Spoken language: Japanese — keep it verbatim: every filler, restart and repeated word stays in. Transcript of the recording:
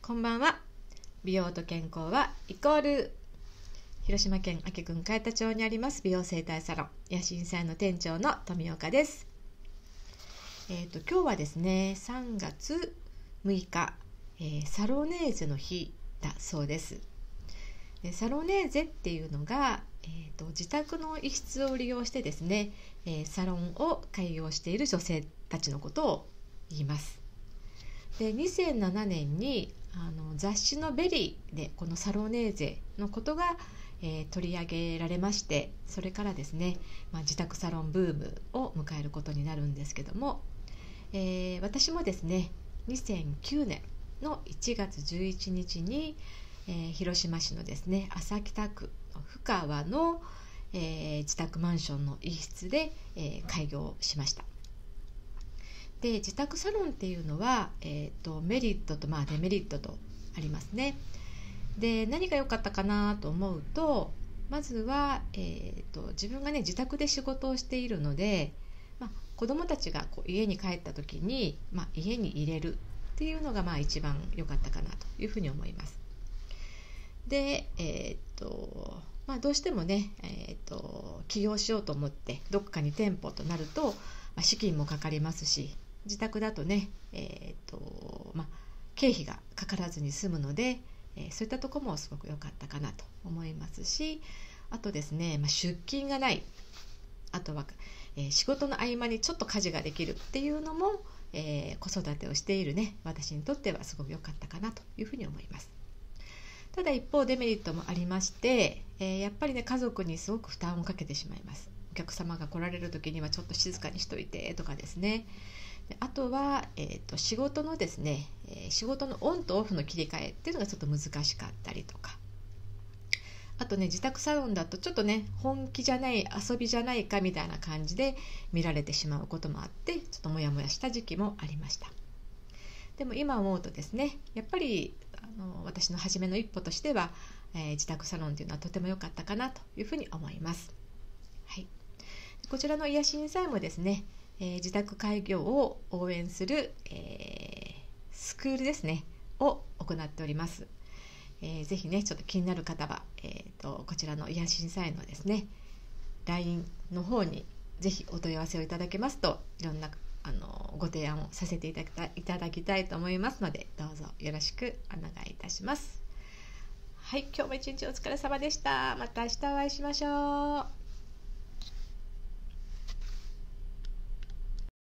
こんばんは。美容と健康はイコール広島県安芸郡海田町にあります美容整体サロン野心祭の店長の富岡です。えーと今日はですねさんがつむいか、えー、サロネーゼの日だそうです。でサロネーゼっていうのが、えーと自宅の一室を利用してですね、えー、サロンを開業している女性たちのことを言います。でにせんななねんにあの雑誌のベリーでこのサロネーゼのことが、えー、取り上げられまして、それからですね、まあ、自宅サロンブームを迎えることになるんですけども、えー、私もですねにせんきゅうねんのいちがつじゅういちにちに、えー、広島市のですね安佐北区深川の、えー、自宅マンションの一室で、えー、開業しました。で自宅サロンっていうのは、えー、とメリットと、まあ、デメリットとありますね。で何が良かったかなと思うと、まずは、えー、と自分がね自宅で仕事をしているので、まあ、子どもたちがこう家に帰った時に、まあ、家に入れるっていうのがまあ一番良かったかなというふうに思います。で、えーとまあ、どうしてもね、えー、と起業しようと思ってどこかに店舗となると、まあ、資金もかかりますし、自宅だとね、えーとまあ、経費がかからずに済むので、えー、そういったところもすごく良かったかなと思いますし、あとですね、まあ、出勤がない、あとは、えー、仕事の合間にちょっと家事ができるっていうのも、えー、子育てをしているね私にとってはすごく良かったかなというふうに思います。ただ一方デメリットもありまして、えー、やっぱりね家族にすごく負担をかけてしまいます。お客様が来られる時にはちょっと静かにしといてとかですね。あとは、えー、と仕事のですね、えー、仕事のオンとオフの切り替えっていうのがちょっと難しかったりとか、あとね自宅サロンだとちょっとね本気じゃない遊びじゃないかみたいな感じで見られてしまうこともあって、ちょっとモヤモヤした時期もありました。でも今思うとですね、やっぱりあの私の初めの一歩としては、えー、自宅サロンっていうのはとても良かったかなというふうに思います。はい、こちらの癒しんさいもですね、えー、自宅開業を応援する、えー、スクールですねを行っております。えー、ぜひねちょっと気になる方は、えー、とこちらの癒しんさいのですね ライン の方にぜひお問い合わせをいただけますと、いろんなあのご提案をさせていただきたい、いただきたいと思いますので、どうぞよろしくお願いいたします。はい、今日も一日お疲れ様でした。また明日お会いしましょう。